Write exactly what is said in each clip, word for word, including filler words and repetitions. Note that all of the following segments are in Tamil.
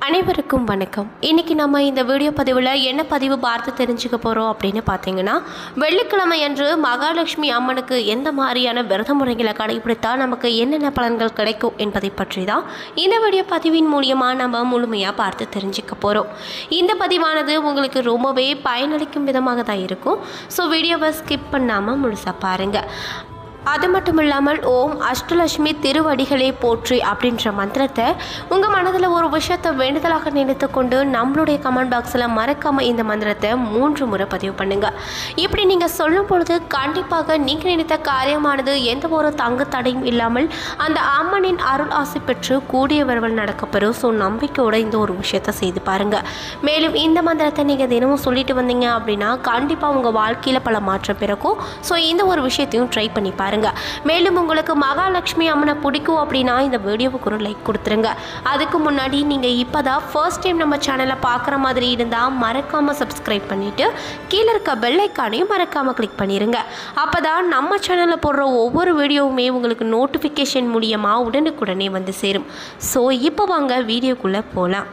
அனைவருக்கும் வணக்கம். இன்றைக்கி நம்ம இந்த வீடியோ பதிவில் என்ன பதிவு பார்த்து தெரிஞ்சுக்க போகிறோம் அப்படின்னு பார்த்தீங்கன்னா, வெள்ளிக்கிழமை அன்று மகாலட்சுமி அம்மனுக்கு எந்த மாதிரியான விரத முறைகளை கடைபிடித்தால் நமக்கு என்னென்ன பலன்கள் கிடைக்கும் என்பதை பற்றி தான் இந்த வீடியோ பதிவின் மூலியமாக நம்ம முழுமையாக பார்த்து தெரிஞ்சுக்க போகிறோம். இந்த பதிவானது உங்களுக்கு ரொம்பவே பயனளிக்கும் விதமாக தான் இருக்கும். ஸோ வீடியோவை ஸ்கிப் பண்ணாமல் முழுசாக பாருங்கள். அது மட்டும் இல்லாமல் ஓம் அஷ்டலட்சுமி திருவடிகளே போற்றி அப்படின்ற மந்திரத்தை உங்கள் மனதில் ஒரு விஷயத்தை வேண்டுதலாக நினைத்து கொண்டு நம்மளுடைய கமெண்ட் பாக்ஸில் மறக்காமல் இந்த மந்திரத்தை மூன்று முறை பதிவு பண்ணுங்கள். இப்படி நீங்கள் சொல்லும் பொழுது கண்டிப்பாக நீங்கள் நினைத்த காரியமானது எந்த ஒரு தங்கு தடையும் இல்லாமல் அந்த அம்மனின் அருள் ஆசை பெற்று கூடிய விரைவில் நடக்கப்பெறும். ஸோ நம்பிக்கையோடு இந்த ஒரு விஷயத்தை செய்து பாருங்கள். மேலும் இந்த மந்திரத்தை நீங்கள் தினமும் சொல்லிட்டு வந்தீங்க அப்படின்னா கண்டிப்பாக உங்கள் வாழ்க்கையில் பல மாற்றம் பிறக்கும். ஸோ இந்த ஒரு விஷயத்தையும் ட்ரை பண்ணி பாருங்கள். மேலும் உங்களுக்கு மகாலட்சுமி அம்மனை பிடிக்கும் அப்படின்னா இந்த வீடியோவுக்கு ஒரு லைக் கொடுத்துருங்க. அதுக்கு முன்னாடி நீங்கள் இப்போ தான் ஃபர்ஸ்ட் டைம் நம்ம சேனலை பார்க்குற மாதிரி இருந்தால் மறக்காமல் சப்ஸ்கிரைப் பண்ணிவிட்டு கீழே இருக்க பெல் ஐக்கானையும் மறக்காமல் கிளிக் பண்ணிடுங்க. அப்போ தான் நம்ம சேனலில் போடுற ஒவ்வொரு வீடியோவுமே உங்களுக்கு நோட்டிஃபிகேஷன் மூலியமாக உடனுக்குடனே வந்து சேரும். ஸோ இப்போ வாங்க வீடியோக்குள்ளே போகலாம்.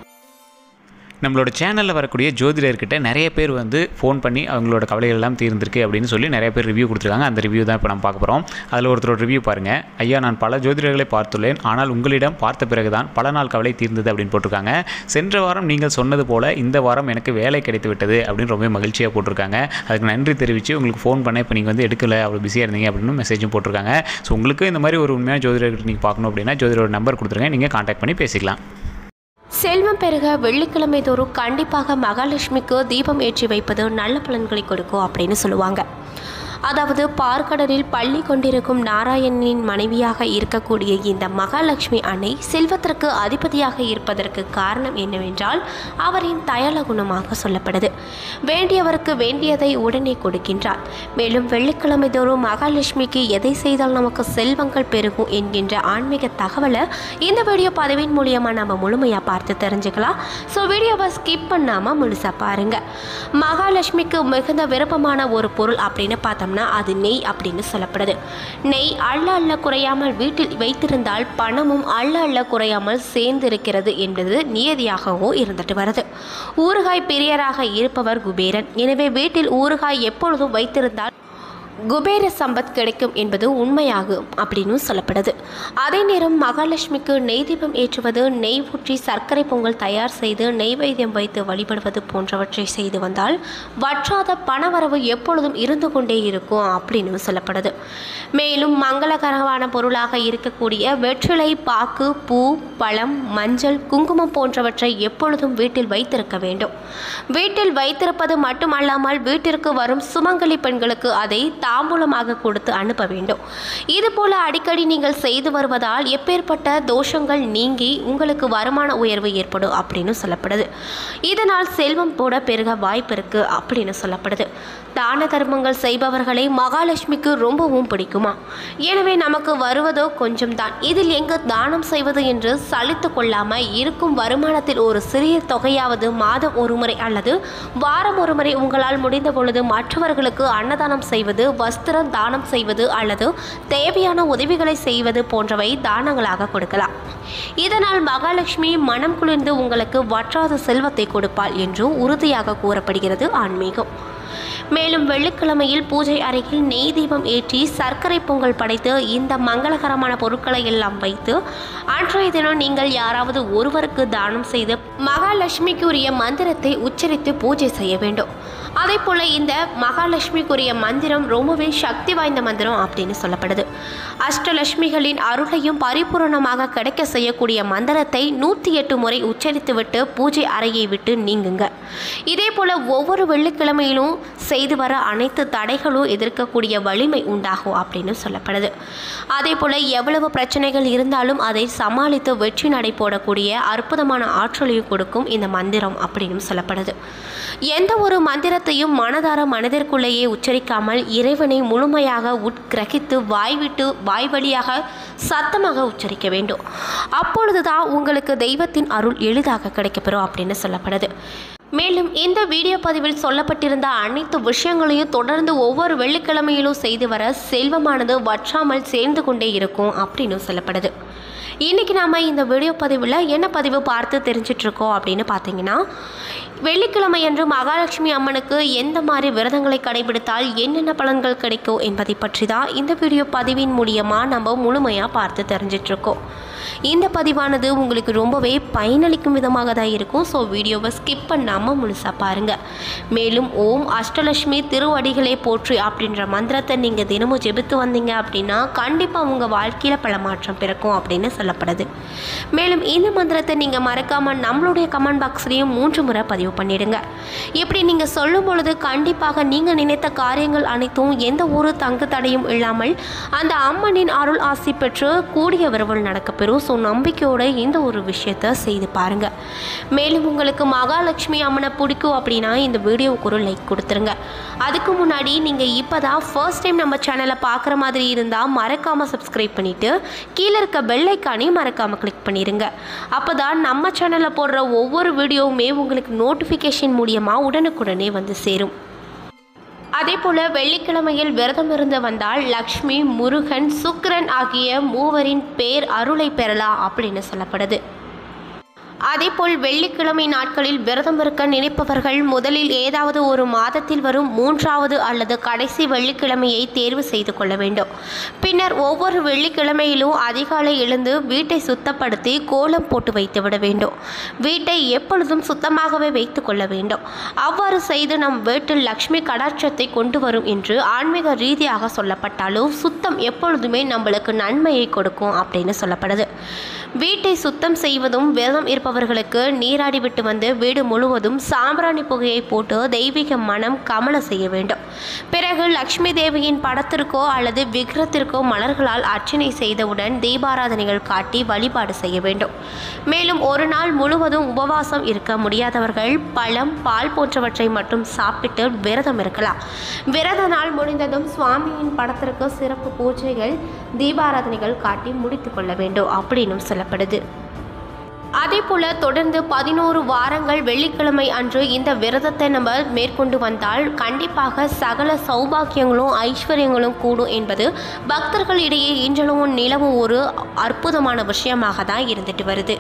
நம்மளோட சேனலில் வரக்கூடிய ஜோதிடர்கிட்ட நிறைய பேர் வந்து ஃபோன் பண்ணி அவங்களோட கவலைகள் எல்லாம் தீர்ந்திருக்கு அப்படின்னு சொல்லி நிறைய பேர் ரிவ்யூ கொடுத்துருக்காங்க. அந்த ரிவ்யூ தான் இப்போ நம்ம பார்க்க போகிறோம். அதில் ஒருத்தரோட ரிவ்யூ பாருங்கள். ஐயா, நான் பல ஜோதிடர்களை பார்த்துள்ளேன், ஆனால் உங்களிடம் பார்த்த பிறகு தான் பல நாள் கவலை தீர்ந்தது அப்படின்னு போட்டிருக்காங்க. சென்ற வாரம் நீங்கள் சொன்னது போல் இந்த வாரம் எனக்கு வேலை கிடைத்து விட்டது அப்படின்னு ரொம்ப மகிழ்ச்சியாக போட்டிருக்காங்க. அதுக்கு நன்றி தெரிவித்து உங்களுக்கு ஃபோன் பண்ண இப்போ நீங்கள் வந்து எடுக்கலை, அவ்வளோ பிஸியாக இருந்தீங்க அப்படின்னு மெசேஜும் போட்டிருக்காங்க. ஸோ உங்களுக்கு இந்த மாதிரி ஒரு உண்மையான ஜோதிடர்கிட்ட நீங்கள் பார்க்கணும் அப்படின்னா ஜோதிடரோட நம்பர் கொடுத்துருங்க, நீங்கள் கான்டாக்ட் பண்ணி பேசிக்கலாம். செல்வம் பெருக வெள்ளிக்கிழமை தோறும் கண்டிப்பாக மகாலட்சுமிக்கு தீபம் ஏற்றி வைப்பது நல்ல பலன்களை கொடுக்கும் அப்படின்னு சொல்லுவாங்க. அதாவது பார்க்கடலில் பள்ளி கொண்டிருக்கும் நாராயணனின் மனைவியாக இருக்கக்கூடிய இந்த மகாலட்சுமி அன்னை செல்வத்திற்கு அதிபதியாக இருப்பதற்கு காரணம் என்னவென்றால் அவரின் தயாள குணமாக சொல்லப்படுது. வேண்டியவருக்கு வேண்டியதை உடனே கொடுக்கின்றார். மேலும் வெள்ளிக்கிழமை தோறும் மகாலட்சுமிக்கு எதை செய்தால் நமக்கு செல்வங்கள் பெருகும் என்கின்ற ஆன்மீக தகவலை இந்த வீடியோ பதிவின் மூலியமாக நம்ம முழுமையாக பார்த்து தெரிஞ்சுக்கலாம். ஸோ வீடியோவை ஸ்கிப் பண்ணாமல் முழுசாக பாருங்கள். மகாலட்சுமிக்கு மிகுந்த விருப்பமான ஒரு பொருள் அப்படின்னு பார்த்தோம்னா அது நெய் அப்படின்னு சொல்லப்படுது. நெய் அள்ள அள்ள குறையாமல் வீட்டில் வைத்திருந்தால் பணமும் அள்ள அள்ள குறையாமல் சேர்ந்திருக்கிறது என்பது நியதியாகவும் இருந்துட்டு வருது. ஊறுகாய் பிரியராக இருப்பவர் குபேரன். எனவே வீட்டில் ஊறுகாய் எப்பொழுதும் வைத்திருந்தால் குபேர சம்பத் கிடைக்கும் என்பது உண்மையாகும் அப்படின்னு சொல்லப்படுது. அதே நேரம் மகாலட்சுமிக்கு நெய் தீபம் ஏற்றுவது, நெய் ஊற்றி சர்க்கரை பொங்கல் தயார் செய்து நெய்வேத்தியம் வைத்து வழிபடுவது போன்றவற்றை செய்து வந்தால் வற்றாத பணவரவு எப்பொழுதும் இருந்து கொண்டே இருக்கும் அப்படின்னு சொல்லப்படுது. மேலும் மங்களகரமான பொருளாக இருக்கக்கூடிய வெற்றிலை, பாக்கு, பூ, பழம், மஞ்சள், குங்குமம் போன்றவற்றை எப்பொழுதும் வீட்டில் வைத்திருக்க வேண்டும். வீட்டில் வைத்திருப்பது மட்டுமல்லாமல் வீட்டிற்கு வரும் சுமங்கலி பெண்களுக்கு அதை தாம்பூலமாக கொடுத்து அனுப்ப வேண்டும். இதுபோல அடிக்கடி நீங்கள் செய்து வருவதால் எப்பேற்பட்ட தோஷங்கள் நீங்கி உங்களுக்கு வருமான உயர்வு ஏற்படும் அப்படின்னு சொல்லப்படுது. இதனால் செல்வம் கூட பெருக வாய்ப்பு இருக்கு அப்படின்னு சொல்லப்படுது. தான தர்மங்கள் செய்பவர்களை மகாலட்சுமிக்கு ரொம்பவும் பிடிக்குமா? எனவே நமக்கு வருவதோ கொஞ்சம் தான், இதில் எங்கு தானம் செய்வது என்று சலித்து கொள்ளாம இருக்கும் வருமானத்தில் ஒரு சிறிய தொகையாவது மாதம் ஒரு முறை அல்லது வாரம் ஒரு முறை உங்களால் முடிந்த பொழுது மற்றவர்களுக்கு அன்னதானம் செய்வது, வஸ்திரம் தானம் செய்வது அல்லது தேவையான உதவிகளை செய்வது போன்றவை தானங்களாக கொடுக்கலாம். இதனால் மகாலட்சுமி மனம் குளிர்ந்து உங்களுக்கு வற்றாத செல்வத்தை கொடுப்பாள் என்று உறுதியாக கூறப்படுகிறது ஆன்மீகம். மேலும் வெள்ளிக்கிழமையில் பூஜை அறையில் நெய் தீபம் ஏற்றி சர்க்கரை பொங்கல் படைத்து இந்த மங்களகரமான பொருட்களை எல்லாம் வைத்து அன்றைய தினம் நீங்கள் யாராவது ஒருவருக்கு தானம் செய்து மகாலட்சுமிக்குரிய மந்திரத்தை உச்சரித்து பூஜை செய்ய வேண்டும். அதே போல் இந்த மகாலட்சுமிக்குரிய மந்திரம் ரொம்பவே சக்தி வாய்ந்த மந்திரம் அப்படின்னு சொல்லப்படுது. அஷ்டலட்சுமிகளின் அருளையும் பரிபூரணமாக கிடைக்க செய்யக்கூடிய மந்திரத்தை நூற்றி எட்டு முறை உச்சரித்துவிட்டு பூஜை அறையை விட்டு நீங்குங்க. இதே போல் ஒவ்வொரு வெள்ளிக்கிழமையிலும் செய்து வர அனைத்து தடைகளும் எதிர்க்கக்கூடிய வலிமை உண்டாகும் அப்படின்னு சொல்லப்படுது. அதே போல் எவ்வளவு பிரச்சனைகள் இருந்தாலும் அதை சமாளித்து வெற்றி நடை போடக்கூடிய அற்புதமான ஆற்றலையும் கொடுக்கும் இந்த மந்திரம் அப்படின்னு சொல்லப்படுது. எந்த ஒரு மந்திரத்தையும் மனதார மனதிற்குள்ளேயே உச்சரிக்காமல் இறைவனை முழுமையாக உட்கிரகித்து வாய்விட்டு வாய் வழியாக சத்தமாக உச்சரிக்க வேண்டும். அப்பொழுதுதான் உங்களுக்கு தெய்வத்தின் அருள் எளிதாக கிடைக்கப்பெறும் அப்படின்னு சொல்லப்படுது. மேலும் இந்த வீடியோ பதிவில் சொல்லப்பட்டிருந்த அனைத்து விஷயங்களையும் தொடர்ந்து ஒவ்வொரு வெள்ளிக்கிழமையிலும் செய்து வர செல்வமானது வற்றாமல் சேர்ந்து கொண்டே இருக்கும் அப்படின்னு சொல்லப்படுது. இன்றைக்கி நாம் இந்த வீடியோ பதிவில் என்ன பதிவு பார்த்து தெரிஞ்சிட்ருக்கோம் அப்படின்னு பார்த்தீங்கன்னா, வெள்ளிக்கிழமை அன்று மகாலட்சுமி அம்மனுக்கு எந்த மாதிரி விரதங்களை கடைபிடித்தால் என்னென்ன பலன்கள் கிடைக்கும் என்பதை பற்றி தான் இந்த வீடியோ பதிவின் மூலியமாக நம்ம முழுமையாக பார்த்து தெரிஞ்சிட்ருக்கோம். இந்த பதிவானது உங்களுக்கு ரொம்பவே பயனளிக்கும் விதமாக தான் இருக்கும். ஸோ வீடியோவை ஸ்கிப் பண்ணாமல் முழுசாக பாருங்கள். மேலும் ஓம் அஷ்டலட்சுமி திருவடிகளே போற்றி அப்படின்ற மந்திரத்தை நீங்கள் தினமும் ஜெபித்து வந்தீங்க அப்படின்னா கண்டிப்பாக உங்கள் வாழ்க்கையில் பல மாற்றம் பிறக்கும் அப்படின்னு சொல்லப்படுது. மேலும் இந்த மந்திரத்தை நீங்கள் மறக்காமல் நம்மளுடைய கமெண்ட் பாக்ஸ்லேயும் மூன்று முறை பதிவு பண்ணிடுங்க. இப்படி நீங்கள் சொல்லும் பொழுது கண்டிப்பாக நீங்கள் நினைத்த காரியங்கள் அனைத்தும் எந்த ஒரு தங்கு தடையும் இல்லாமல் அந்த அம்மனின் அருள் ஆசி பெற்று கூடிய விரைவில் நடக்கப்பெறும். ஸோ நம்பிக்கையோட இந்த ஒரு விஷயத்தை செய்து பாருங்கள். மேலும் உங்களுக்கு மகாலட்சுமி அம்மனை பிடிக்கும் அப்படின்னா இந்த வீடியோவுக்கு ஒரு லைக் கொடுத்துருங்க. அதுக்கு முன்னாடி நீங்கள் இப்போ தான் ஃபர்ஸ்ட் டைம் நம்ம சேனலை பார்க்குற மாதிரி இருந்தால் மறக்காமல் சப்ஸ்கிரைப் பண்ணிவிட்டு கீழே இருக்க பெல் ஐக்கானையும் மறக்காமல் கிளிக் பண்ணிடுங்க. அப்போ தான் நம்ம சேனலில் போடுற ஒவ்வொரு வீடியோவுமே உங்களுக்கு நோட்டிஃபிகேஷன் மூலியமாக உடனுக்குடனே வந்து சேரும். அதே போல் வெள்ளிக்கிழமையில் விரதம் இருந்து வந்தால் லக்ஷ்மி, முருகன், சுக்கிரன் ஆகிய மூவரின் பேர் அருளை பெறலாம் அப்படின்னு சொல்லப்படுது. அதேபோல் வெள்ளிக்கிழமை நாட்களில் விரதம் இருக்க நினைப்பவர்கள் முதலில் ஏதாவது ஒரு மாதத்தில் வரும் மூன்றாவது அல்லது கடைசி வெள்ளிக்கிழமையை தேர்வு செய்து கொள்ள வேண்டும். பின்னர் ஒவ்வொரு வெள்ளிக்கிழமையிலும் அதிகாலை எழுந்து வீட்டை சுத்தப்படுத்தி கோலம் போட்டு வைத்து விட வேண்டும். வீட்டை எப்பொழுதும் சுத்தமாகவே வைத்து கொள்ள வேண்டும். அவ்வாறு செய்து நம் வீட்டில் லக்ஷ்மி கடாட்சத்தை கொண்டு வரும் என்று ஆன்மீக ரீதியாக சொல்லப்பட்டாலும் சுத்தம் எப்பொழுதுமே நம்மளுக்கு நன்மையை கொடுக்கும் அப்படின்னு சொல்லப்படுது. வீட்டை சுத்தம் செய்வதும் விரதம் இருப்பவர்களுக்கு நீராடி விட்டு வந்து வீடு முழுவதும் சாம்பிராணி புகையை போட்டு தெய்வீக மனம் கமல செய்ய வேண்டும். பிறகு லக்ஷ்மி தேவியின் படத்திற்கோ அல்லது விக்கிரத்திற்கோ மலர்களால் அர்ச்சனை செய்தவுடன் தீபாராதனைகள் காட்டி வழிபாடு செய்ய வேண்டும். மேலும் ஒரு நாள் முழுவதும் உபவாசம் இருக்க முடியாதவர்கள் பழம், பால் போன்றவற்றை மட்டும் சாப்பிட்டு விரதம் இருக்கலாம். விரத நாள் முடிந்ததும் சுவாமியின் படத்திற்கு சிறப்பு பூஜைகள், தீபாராதனைகள் காட்டி முடித்து கொள்ள வேண்டும் அப்படின்னு சொல்லப்படுது. அதே போல் தொடர்ந்து பதினோரு வாரங்கள் வெள்ளிக்கிழமை அன்று இந்த விரதத்தை நம்ம மேற்கொண்டு வந்தால் கண்டிப்பாக சகல சௌபாக்கியங்களும் ஐஸ்வர்யங்களும் கூடும் என்பது பக்தர்களிடையே இன்றளவும் நிலவும் ஒரு அற்புதமான விஷயமாக தான் இருந்துட்டு வருது.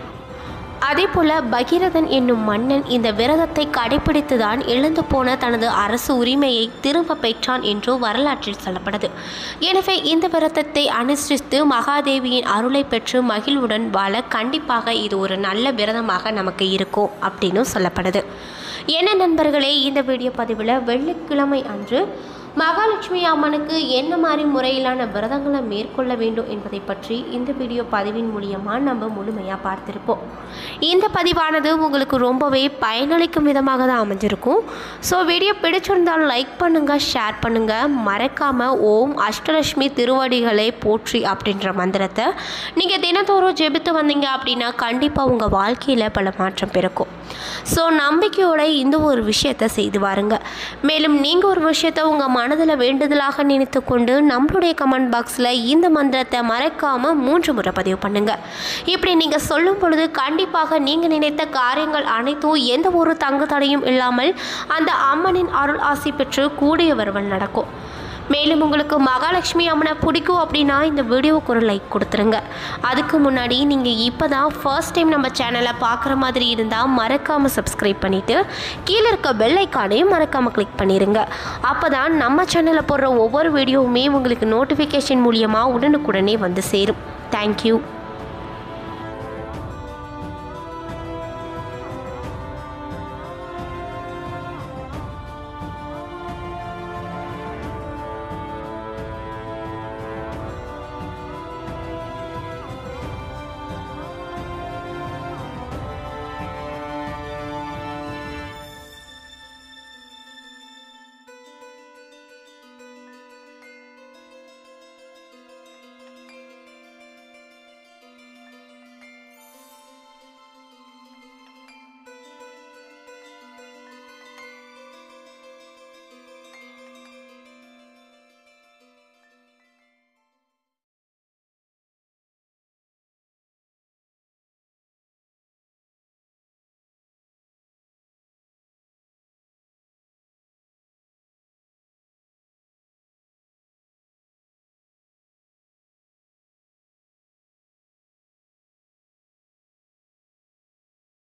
அதே போல பகீரதன் என்னும் மன்னன் இந்த விரதத்தை கடைபிடித்துதான் இழந்து போன தனது அரசு உரிமையை திரும்ப பெற்றான் என்று வரலாற்றில் சொல்லப்படுது. எனவே இந்த விரதத்தை அனுஷ்டித்து மகாதேவியின் அருளை பெற்று மகிழ்வுடன் வாழ கண்டிப்பாக இது ஒரு நல்ல விரதமாக நமக்கு இருக்கும் அப்படின்னு சொல்லப்படுது. என்ன நண்பர்களே, இந்த வீடியோ பதிவில் வெள்ளிக்கிழமை அன்று மகாலட்சுமி அம்மனுக்கு என்ன மாதிரி முறையிலான விரதங்களை மேற்கொள்ள வேண்டும் என்பதை பற்றி இந்த வீடியோ பதிவின் மூலியமாக நம்ம முழுமையாக பார்த்துருப்போம். இந்த பதிவானது உங்களுக்கு ரொம்பவே பயனளிக்கும் விதமாக தான் அமைஞ்சிருக்கும். ஸோ வீடியோ பிடிச்சிருந்தாலும் லைக் பண்ணுங்கள், ஷேர் பண்ணுங்கள். மறக்காமல் ஓம் அஷ்டலட்சுமி திருவடிகளே போற்றி அப்படின்ற மந்திரத்தை நீங்கள் தினத்தோறும் ஜெபித்து வந்தீங்க அப்படின்னா கண்டிப்பாக உங்கள் வாழ்க்கையில் பல மாற்றம் பிறக்கும். ஸோ நம்பிக்கையோட இந்த ஒரு விஷயத்தை செய்து வாருங்க. மேலும் நீங்கள் ஒரு விஷயத்தை உங்கள் மனதில் வேண்டுதலாக நினைத்து கொண்டு நம்மளுடைய கமெண்ட் பாக்ஸில் இந்த மந்திரத்தை மறக்காமல் மூன்று முறை பதிவு பண்ணுங்கள். இப்படி நீங்கள் சொல்லும் பொழுது கண்டிப்பாக நீங்கள் நினைத்த காரியங்கள் அனைத்தும் எந்த ஒரு தங்கு தடையும் இல்லாமல் அந்த அம்மனின் அருள் ஆசி பெற்று கூடிய விரைவில் நடக்கும். மேலும் உங்களுக்கு மகாலட்சுமி அம்மனை பிடிக்கும் அப்படின்னா இந்த வீடியோவுக்கு ஒரு லைக் கொடுத்துருங்க. அதுக்கு முன்னாடி நீங்கள் இப்போ தான் ஃபர்ஸ்ட் டைம் நம்ம சேனலை பார்க்குற மாதிரி இருந்தால் மறக்காமல் சப்ஸ்கிரைப் பண்ணிவிட்டு கீழே இருக்க பெல் ஐக்கானையும் மறக்காமல் கிளிக் பண்ணிடுங்க. அப்போ தான் நம்ம சேனலில் போடுற ஒவ்வொரு வீடியோவுமே உங்களுக்கு நோட்டிஃபிகேஷன் மூலியமாக உடனுக்குடனே வந்து சேரும். தேங்க்யூ.